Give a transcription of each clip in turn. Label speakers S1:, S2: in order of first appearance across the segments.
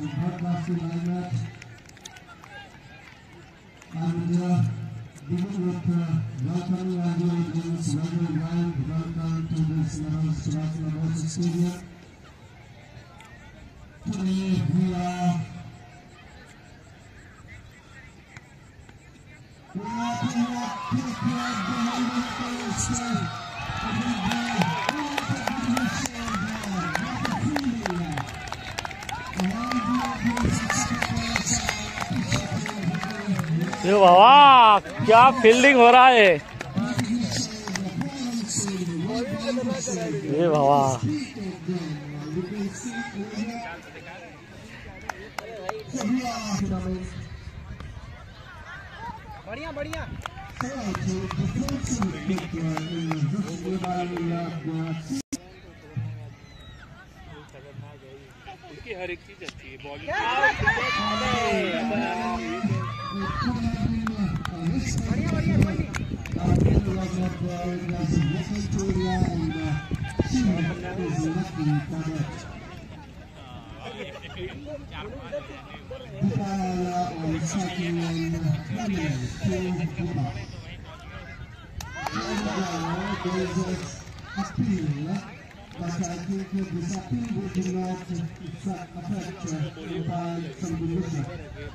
S1: broadcasting lineup. And begin with welcoming our dear audience, welcome to this Narrows International Awards Stadium. Today we are
S2: ये बाबा क्या fielding हो रहा है ये बाबा।
S3: बढ़िया बढ़िया
S2: उसकी हर एक चीज अच्छी है bowling.
S1: But I think this appeal would not affect some division.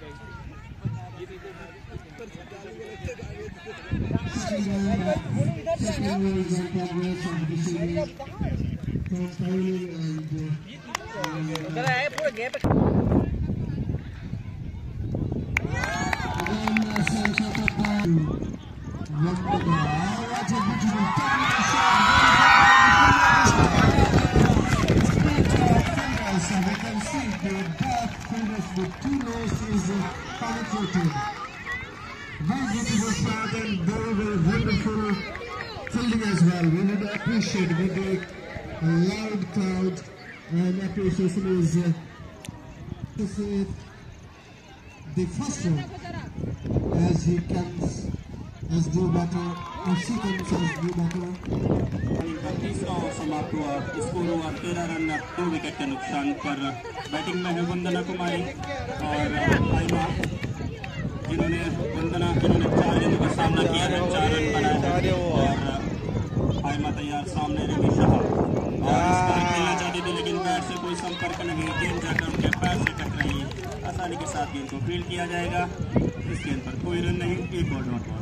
S1: Second is in progress of the series. Transpiling with two noses penetrated. Very beautiful start and very wonderful fielding as well. We would appreciate with a loud crowd and appreciation is the first one as he comes as due batter or she comes as due batter.
S4: तीसरा over समाप्त हुआ। Score हुआ 13 run 2 wicket के नुकसान पर। Batting में है वंदना कुमारी और आयमा, जिन्होंने 4 गेंदों का सामना किया है, 4 रन बनाए और आयमा तैयार सामने रवि शाह और इस बार खेलना चाहती थी लेकिन बैट से कोई संपर्क नहीं। गेंद जाकर उनके पैर से टकराई। आसानी के साथ गेंद को फील्ड किया जाएगा। इस गेंद पर कोई रन नहीं, एक बॉल नॉट बॉल।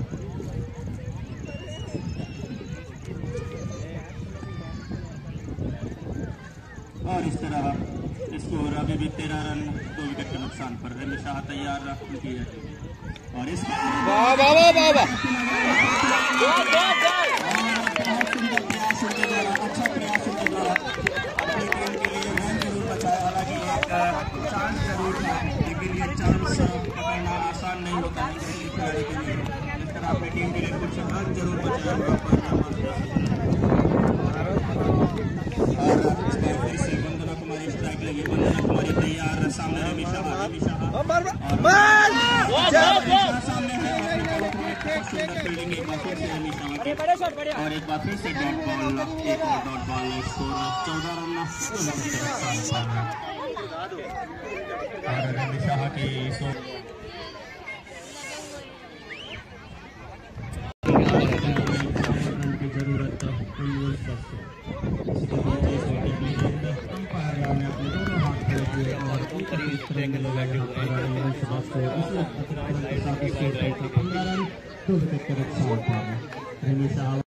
S4: और इस तरह स्कोर अभी भी 13 रन 2 विकेट के नुकसान पर। रवि शाह तैयार की है और इस अच्छा प्रयास उनके द्वारा अपनी टीम के लिए रन जरूर बचाया। हालांकि एक चांस जरूर था लेकिन ये चांस पकड़ना आसान नहीं होता है किसी खिलाड़ी के लिए। इस तरह अपनी टीम के लिए कुछ रन जरूर बचाया हुआ पर वंदना कुमारी स्ट्राइक लगी। वंदना कुमारी तैयार सामने रवि शाह सामने है सुंदर फील्डिंग एक बार फिर से रवि शाह और एक बार फिर से डॉट बॉल। एक और डॉट बॉल स्कोर 14 रन और रवि शाह की की जरूरत और